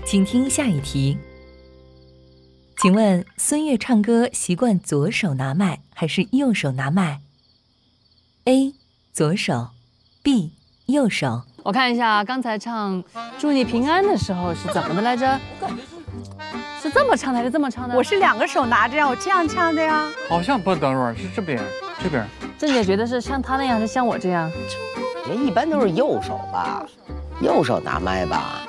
请听下一题。请问孙悦唱歌习惯左手拿麦还是右手拿麦 ？A. 左手 B. 右手。 我看一下，刚才唱《祝你平安》的时候是怎么的来着？是这么唱的还是这么唱的？ 我是2个手拿着呀，我这样唱的呀。 好像不，等会儿是这边。 郑姐觉得是像她那样，还是像我这样？ 人一般都是右手吧，右手拿麦吧。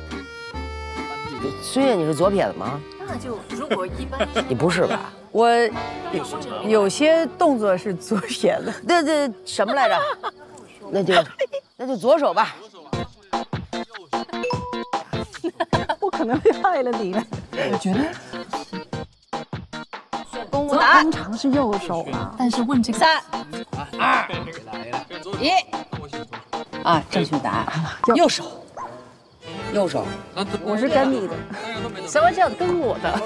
孙悦，你是左撇子吗？ 那就如果一般， 你不是吧？ 我有些动作是左撇子。 这什么来着？那就左手吧。 我可能会害了你了。 我觉得公布答案通常是右手嘛，但是问这个 3、2、1，啊，正确答案，右手。 右手。 我是跟你的。 什么叫跟我的？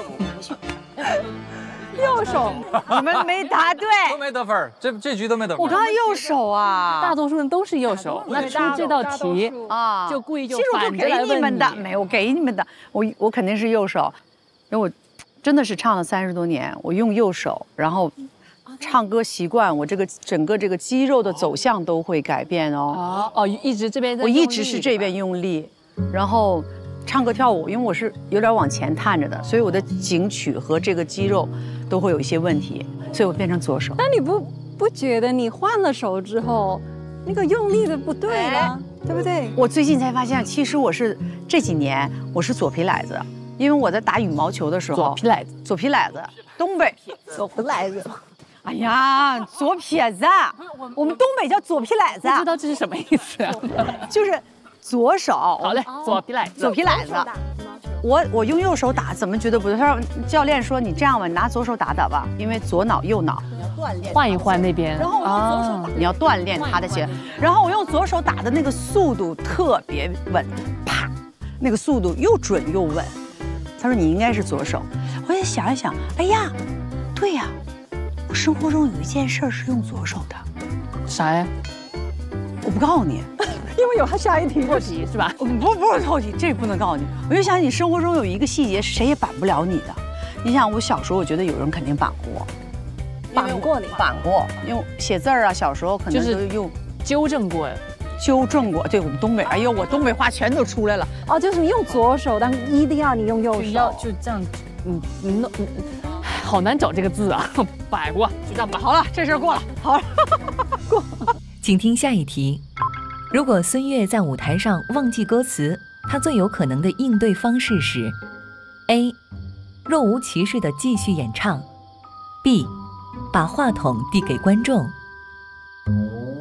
右手，你们没答对， 都没得分，这局都没得分。 我刚刚右手啊， 大多数人都是右手。那出这道题啊， 就故意就其实我反着来问给你们的，没有，我给你们的，我肯定是右手，因为我真的是唱了30多年，我用右手，然后唱歌习惯，我整个这个肌肉的走向都会改变哦。 哦，一直这边在， 我一直是这边用力，然后唱歌跳舞，因为我是有点往前探着的，所以我的颈曲和这个肌肉都会有一些问题，所以我变成左手。 那你不觉得你换了手之后，那个用力的不对了，对不对？ 我最近才发现，其实我是这几年我是左皮奶子，因为我在打羽毛球的时候，左皮奶子，东北左皮奶子。哎呀，左撇子，我们东北叫左皮奶子， 不知道这是什么意思啊？ 就是左手。 好嘞，左皮奶子， 左皮奶子。我用右手打，怎么觉得不对？他说教练说你这样吧，你拿左手打吧，因为左脑右脑， 换一换那边。 然后我用左手打，你要锻炼他的鞋。然后我用左手打的那个速度特别稳，啪，那个速度又准又稳。他说你应该是左手。我也想一想，哎呀，对呀，我生活中有一件事是用左手的。 啥呀？ 我不告诉你。 因为有他下一题错题是吧？ 不是错题，这不能告诉你。我就想你生活中有一个细节，谁也扳不了你的。你想我小时候，我觉得有人肯定扳过， 绑过你， 扳过，因为写字儿啊，小时候可能都用纠正过。 对我们东北，哎呦，我东北话全都出来了。 哦，就是你用左手，但一定要你用右手， 就这样，好难找这个字啊，摆过，就这样吧。 好了，这事儿过了，好了，过。 请听下一题。如果孙悦在舞台上忘记歌词，他最有可能的应对方式是 ：A. 若无其事地继续演唱 ；B. 把话筒递给观众